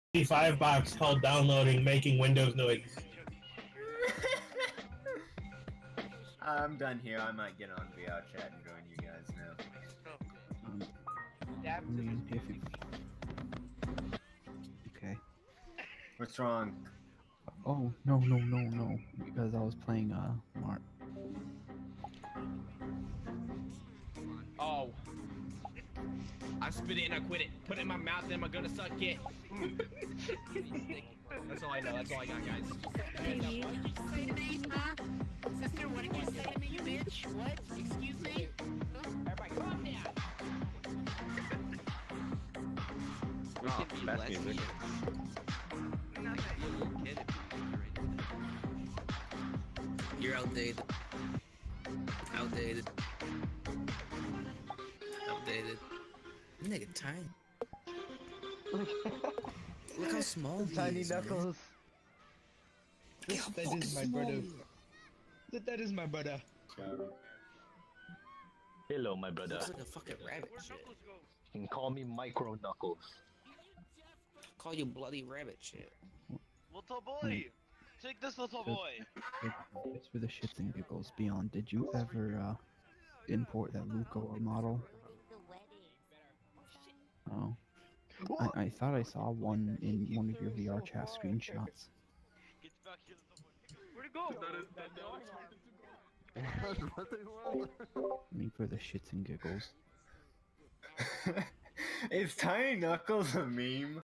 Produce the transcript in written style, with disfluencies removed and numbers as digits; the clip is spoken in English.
5 box called downloading making Windows noise. I'm done here. I might get on VRChat and join you guys now. Okay. What's wrong? Oh, no. Because I was playing, Mart. Oh. I spit it and I quit it. Put it in my mouth and I'm gonna suck it. That's all I know. That's all I got, guys. Baby. What did you say to me, huh? Sister, what did you say to me, you bitch? What? Excuse me? Everybody, calm down. Oh, best music. You're outdated. Outdated. Nigga tiny. Look how small he Tiny is, Knuckles. That is my brother. That is my brother. Hello, my brother. Looks like a fucking rabbit shit. You can call me Micro Knuckles. Call you bloody rabbit shit. Little boy! Take this, little boy! It's for the shits and giggles. Beyond, did you ever, import that Luco model? Oh. I thought I saw one in one of your VRChat screenshots. Where'd it go? I mean, for the shits and giggles. Is Tiny Knuckles a meme?